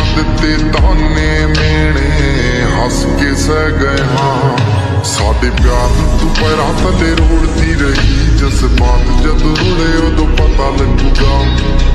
ਦਿੱਤੇ ਤਾਨੇ ਮੇਣੇ हंस के सह गए हाँ साडे प्यार तू पैरां थल्ले रोड़दी रही जज्बात जद रुले उदों पता लगूगा।